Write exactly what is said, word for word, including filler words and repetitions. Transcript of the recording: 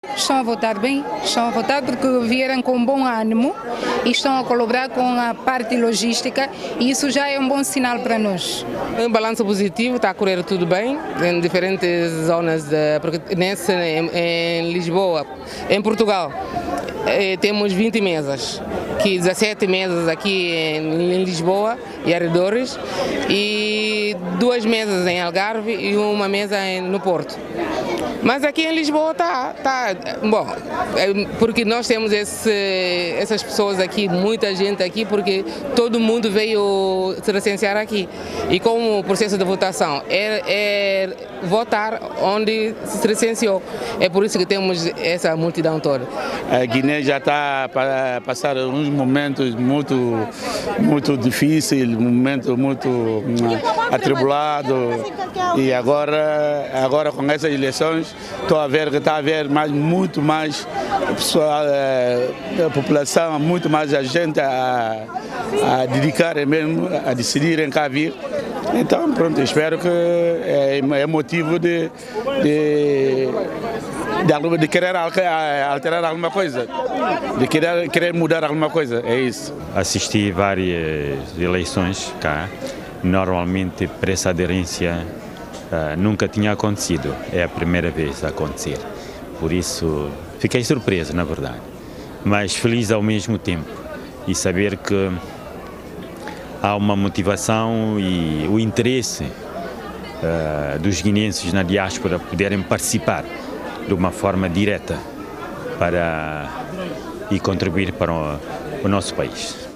Estão a votar bem, estão a votar porque vieram com bom ânimo e estão a colaborar com a parte logística e isso já é um bom sinal para nós. Um balanço positivo, está a correr tudo bem em diferentes zonas, de, porque nesse, em, em Lisboa, em Portugal, eh, temos vinte mesas, que dezessete mesas aqui em, em Lisboa e arredores e duas mesas em Algarve e uma mesa em, no Porto. Mas aqui em Lisboa está, tá, bom, porque nós temos esse, essas pessoas aqui, muita gente aqui, porque todo mundo veio se recensear aqui. E como o processo de votação é, é votar onde se recenseou, é por isso que temos essa multidão toda. A Guiné já está a passar uns momentos muito, muito difíceis, um momento muito atribulado, e agora, agora com essas eleições estou a ver que está a haver mais, muito mais pessoal, a população, muito mais a gente a, a dedicar mesmo, a decidirem cá vir. Então, pronto, espero que é, é motivo de, de, de, de querer alterar alguma coisa, de querer, querer mudar alguma coisa, é isso. Assisti várias eleições cá, normalmente para essa aderência uh, nunca tinha acontecido, é a primeira vez a acontecer, por isso fiquei surpreso, na verdade, mas feliz ao mesmo tempo e saber que há uma motivação e o interesse uh, dos guineenses na diáspora poderem participar de uma forma direta para e contribuir para o, o nosso país.